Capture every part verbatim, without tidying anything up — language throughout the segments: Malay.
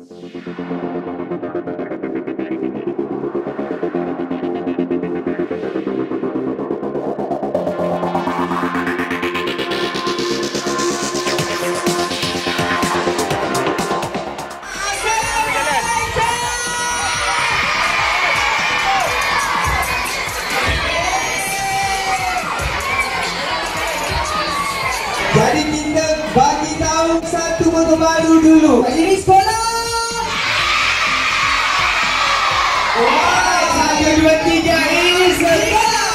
Jadi kita bagi tahu satu motor baru dulu. Ini sekolah. Alright, satu, dua, tiga, ini sekolah.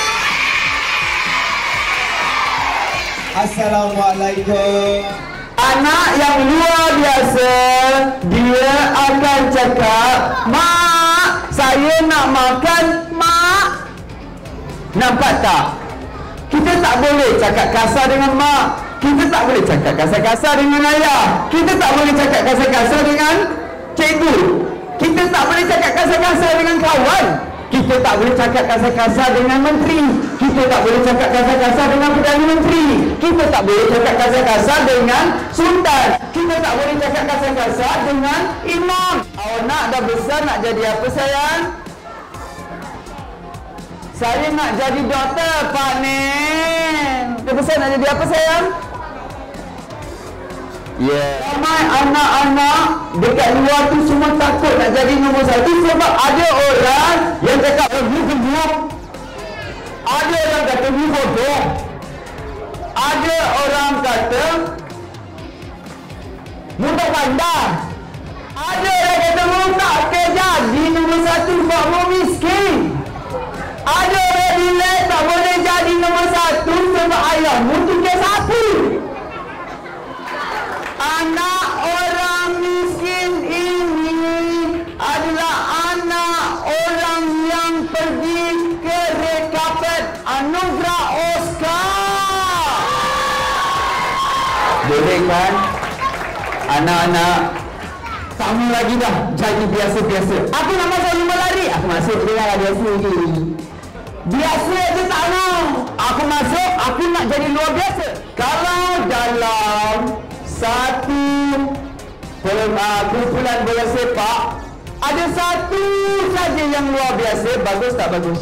Assalamualaikum. Anak yang luar biasa, dia akan cakap, "Mak, saya nak makan, Mak." Nampak tak? Kita tak boleh cakap kasar dengan mak. Kita tak boleh cakap kasar-kasar dengan ayah. Kita tak boleh cakap kasar-kasar dengan cikgu. Kita tak boleh cakap kasar-kasar dengan kawan. Kita tak boleh cakap kasar-kasar dengan menteri. Kita tak boleh cakap kasar-kasar dengan Perdana Menteri. Kita tak boleh cakap kasar-kasar dengan sultan. Kita tak boleh cakap kasar-kasar dengan imam. Awak nak dah besar nak jadi apa sayang? Saya nak jadi doktor, Pak Nen. Dah besar nak jadi apa sayang? Ya. Yeah. Ramai anak-anak dekat luar tu semua takut nak jadi nombor satu sebab ada orang yang cakap you gemuk. Ada orang kata you bodoh. Ada orang kata mudah pandai. Ada orang kata mu tak ke jadi nombor satu sebab mu miskin. Ada orang nilai tak boleh jadi nombor satu sebab ayahmu tukar sapu. Anak orang miskin ini adalah anak orang yang pergi ke red carpet anugerah Oscar. Boleh kan? Anak-anak, kamu lagi dah jadi biasa-biasa. Aku nak masuk lima lari. Aku masuk dengan biasa je. Biasa je tak mau. Aku masuk, aku nak jadi luar biasa. Kalau dalam satu kumpulan bola sepak ada satu saja yang luar biasa, bagus tak bagus?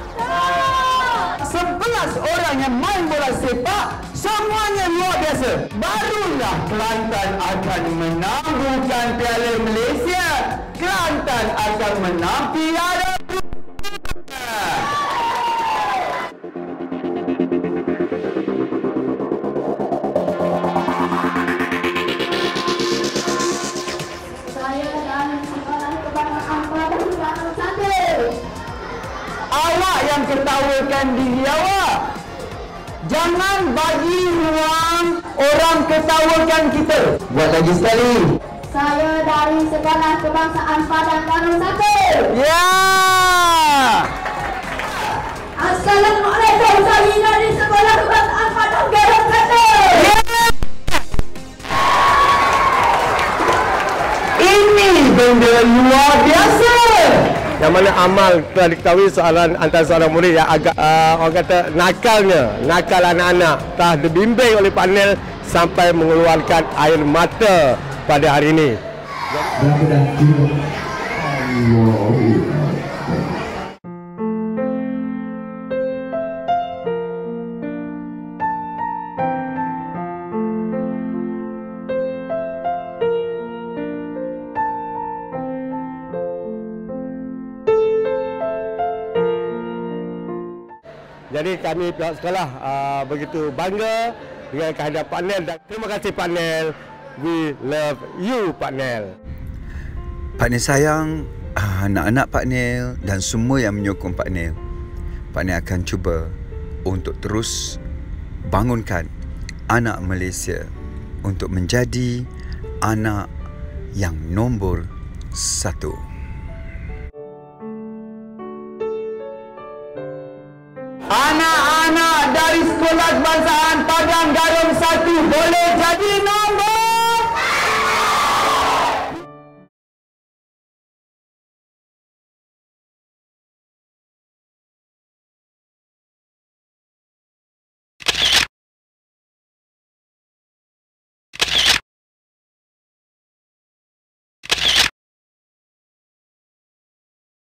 Sebelas orang yang main bola sepak, semuanya luar biasa. Barulah Kelantan akan menang bukan Piala Malaysia. Kelantan akan menang Piala awak yang ketawakan diri awak. Jangan bagi ruang orang ketawakan kita. Buat lagi sekali. Saya dari Sekolah Kebangsaan Padang Darul satu. Ya. Assalamualaikum. Saya dari Sekolah Kebangsaan Padang Darul satu. Ya. Ini benda luar biasa. Yang mana amal telah diketahui soalan antara seorang murid yang agak uh, orang kata nakalnya, nakal anak-anak telah dibimbing oleh panel sampai mengeluarkan air mata pada hari ini. Jadi kami pihak sekolah uh, begitu bangga dengan kehadiran Pak Nel dan terima kasih Pak Nel. We love you Pak Nel. Pak Nel sayang anak-anak Pak Nel dan semua yang menyokong Pak Nel. Pak Nel akan cuba untuk terus bangunkan anak Malaysia untuk menjadi anak yang nombor satu. Anak-anak dari Sekolah Kebangsaan Padang Darul satu boleh jadi nombor